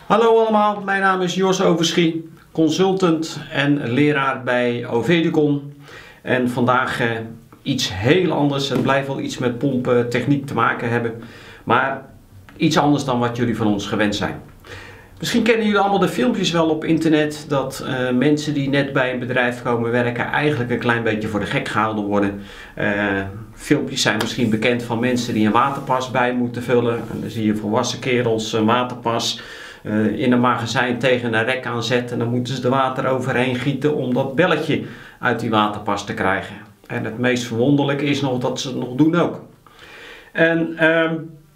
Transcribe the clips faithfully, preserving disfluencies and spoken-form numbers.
Hallo allemaal, mijn naam is Jos Overschie, consultant en leraar bij Ovedicon. En vandaag eh, iets heel anders. Het blijft wel iets met pomptechniek te maken hebben, maar iets anders dan wat jullie van ons gewend zijn. Misschien kennen jullie allemaal de filmpjes wel op internet dat uh, mensen die net bij een bedrijf komen werken eigenlijk een klein beetje voor de gek gehouden worden. Uh, filmpjes zijn misschien bekend van mensen die een waterpas bij moeten vullen. En dan zie je volwassen kerels een waterpas uh, in een magazijn tegen een rek aanzetten. En dan moeten ze er water overheen gieten om dat belletje uit die waterpas te krijgen. En het meest verwonderlijke is nog dat ze het nog doen ook. En uh,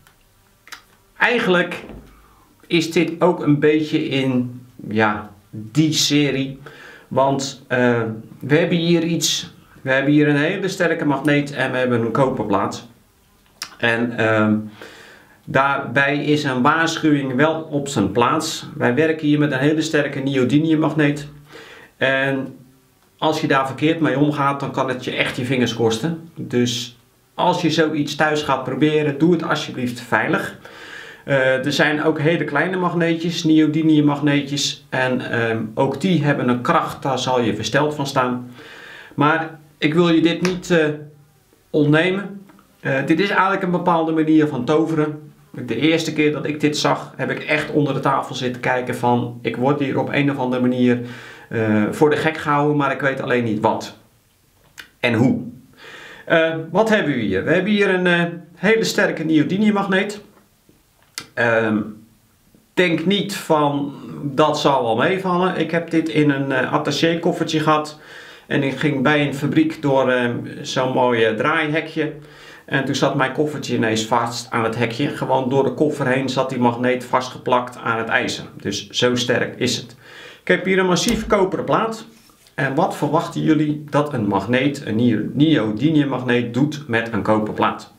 eigenlijk is dit ook een beetje in ja, die serie. Want uh, we hebben hier iets. We hebben hier een hele sterke magneet en we hebben een koperplaat. En uh, daarbij is een waarschuwing wel op zijn plaats. Wij werken hier met een hele sterke neodymiummagneet. En als je daar verkeerd mee omgaat, dan kan het je echt je vingers kosten. Dus als je zoiets thuis gaat proberen, doe het alsjeblieft veilig. Uh, er zijn ook hele kleine magneetjes, neodymiummagneetjes. En uh, ook die hebben een kracht, daar zal je versteld van staan. Maar ik wil je dit niet uh, ontnemen. Uh, dit is eigenlijk een bepaalde manier van toveren. De eerste keer dat ik dit zag, heb ik echt onder de tafel zitten kijken van... Ik word hier op een of andere manier uh, voor de gek gehouden, maar ik weet alleen niet wat. En hoe. Uh, wat hebben we hier? We hebben hier een uh, hele sterke neodymiummagneet. Uh, denk niet van dat zal wel meevallen. Ik heb dit in een uh, attaché koffertje gehad. En ik ging bij een fabriek door uh, zo'n mooi uh, draaihekje. En toen zat mijn koffertje ineens vast aan het hekje. Gewoon door de koffer heen zat die magneet vastgeplakt aan het ijzer. Dus zo sterk is het. Ik heb hier een massief koperen plaat. En wat verwachten jullie dat een magneet, een neodymiummagneet doet met een koperplaat?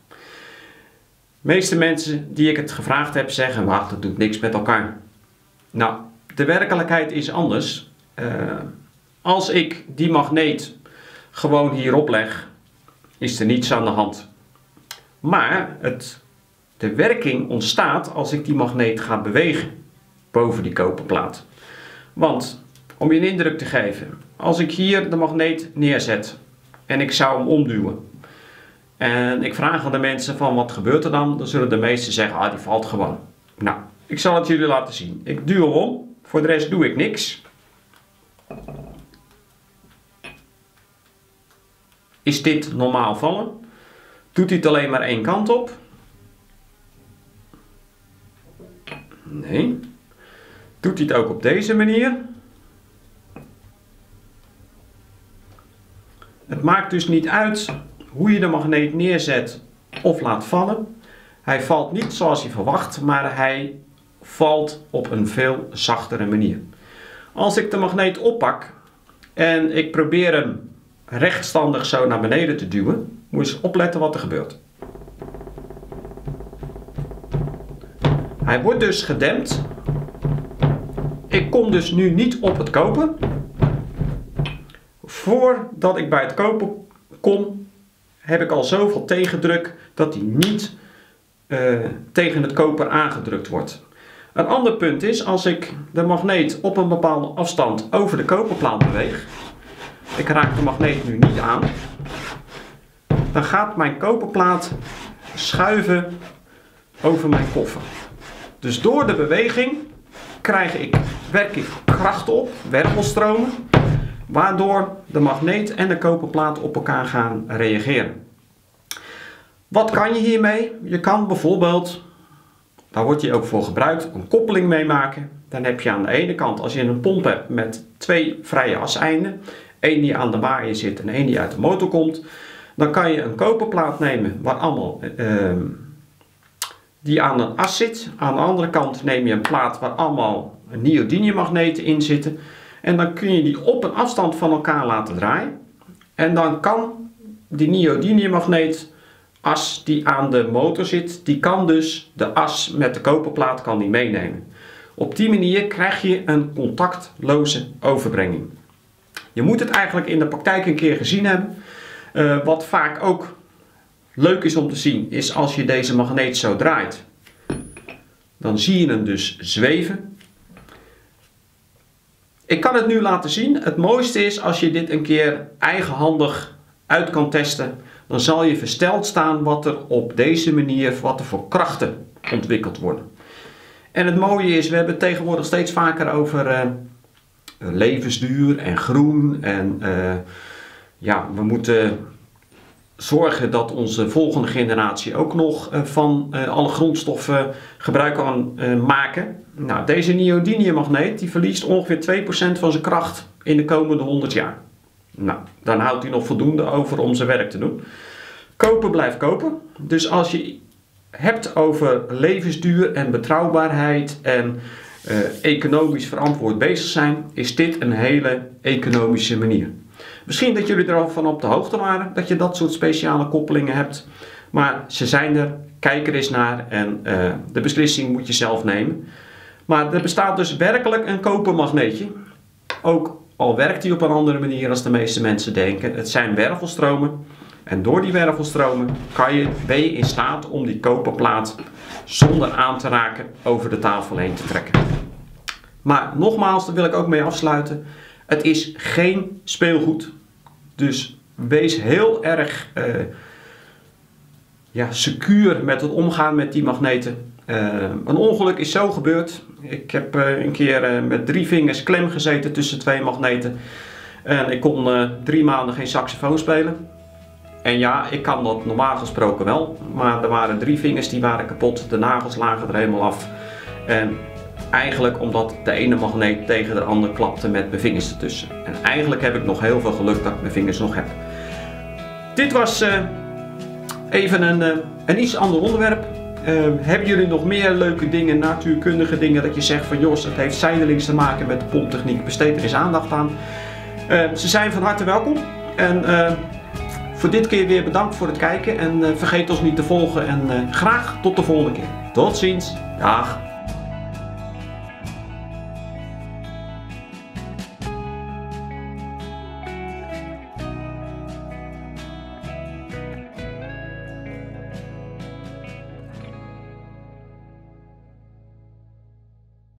De meeste mensen die ik het gevraagd heb zeggen, wacht, dat doet niks met elkaar. Nou, de werkelijkheid is anders. Uh, als ik die magneet gewoon hierop leg, is er niets aan de hand. Maar het, de werking ontstaat als ik die magneet ga bewegen boven die koperplaat. Want, om je een indruk te geven, als ik hier de magneet neerzet en ik zou hem omduwen. En ik vraag aan de mensen van wat gebeurt er dan? Dan zullen de meesten zeggen, ah die valt gewoon. Nou, ik zal het jullie laten zien. Ik duw hem om. Voor de rest doe ik niks. Is dit normaal vallen? Doet hij het alleen maar één kant op? Nee. Doet hij het ook op deze manier? Het maakt dus niet uit hoe je de magneet neerzet of laat vallen. Hij valt niet zoals je verwacht, maar hij valt op een veel zachtere manier. Als ik de magneet oppak en ik probeer hem rechtstandig zo naar beneden te duwen, moet je eens opletten wat er gebeurt. Hij wordt dus gedempt. Ik kom dus nu niet op het koper. Voordat ik bij het koper kom, heb ik al zoveel tegendruk dat hij niet uh, tegen het koper aangedrukt wordt. Een ander punt is, als ik de magneet op een bepaalde afstand over de koperplaat beweeg, ik raak de magneet nu niet aan, dan gaat mijn koperplaat schuiven over mijn koffer. Dus door de beweging krijg ik, werk ik kracht op, wervelstromen, waardoor de magneet en de koperplaat op elkaar gaan reageren. Wat kan je hiermee? Je kan bijvoorbeeld, daar wordt die ook voor gebruikt, een koppeling mee maken. Dan heb je aan de ene kant, als je een pomp hebt met twee vrije aseinden, één die aan de waaier zit en één die uit de motor komt, dan kan je een koperplaat nemen waar allemaal, uh, die aan een as zit. Aan de andere kant neem je een plaat waar allemaal neodymiummagneten in zitten. En dan kun je die op een afstand van elkaar laten draaien. En dan kan die neodymiummagneet as die aan de motor zit, die kan dus de as met de koperplaat kan die meenemen. Op die manier krijg je een contactloze overbrenging. Je moet het eigenlijk in de praktijk een keer gezien hebben. Uh, wat vaak ook leuk is om te zien, is als je deze magneet zo draait. Dan zie je hem dus zweven. ik kan het nu laten zien. Het mooiste is als je dit een keer eigenhandig uit kan testen. Dan zal je versteld staan wat er op deze manier, wat er voor krachten ontwikkeld worden. En het mooie is, we hebben het tegenwoordig steeds vaker over uh, levensduur en groen. En uh, ja, we moeten zorgen dat onze volgende generatie ook nog uh, van uh, alle grondstoffen gebruik kan uh, maken. Nou, deze neodymium-magneet die verliest ongeveer twee procent van zijn kracht in de komende honderd jaar. Nou, dan houdt hij nog voldoende over om zijn werk te doen. Koper blijft koper. Dus als je hebt over levensduur en betrouwbaarheid en uh, economisch verantwoord bezig zijn, is dit een hele economische manier. Misschien dat jullie er al van op de hoogte waren dat je dat soort speciale koppelingen hebt. Maar ze zijn er, kijk er eens naar en uh, de beslissing moet je zelf nemen. Maar er bestaat dus werkelijk een kopermagneetje. Ook al werkt hij op een andere manier dan de meeste mensen denken. Het zijn wervelstromen. En door die wervelstromen kan je, ben je in staat om die koperplaat zonder aan te raken over de tafel heen te trekken. Maar nogmaals, daar wil ik ook mee afsluiten. Het is geen speelgoed. Dus wees heel erg uh, ja, secuur met het omgaan met die magneten. Uh, een ongeluk is zo gebeurd. Ik heb uh, een keer uh, met drie vingers klem gezeten tussen twee magneten. En ik kon uh, drie maanden geen saxofoon spelen. En ja, ik kan dat normaal gesproken wel. Maar er waren drie vingers die waren kapot. De nagels lagen er helemaal af. En eigenlijk omdat de ene magneet tegen de andere klapte met mijn vingers ertussen. En eigenlijk heb ik nog heel veel geluk dat ik mijn vingers nog heb. Dit was uh, even een, uh, een iets ander onderwerp. Uh, hebben jullie nog meer leuke dingen, natuurkundige dingen, dat je zegt van Jos, het heeft zijdelings te maken met de pomptechniek, besteed er eens aandacht aan. Uh, ze zijn van harte welkom. En uh, voor dit keer weer bedankt voor het kijken en uh, vergeet ons niet te volgen en uh, graag tot de volgende keer. Tot ziens. Dag.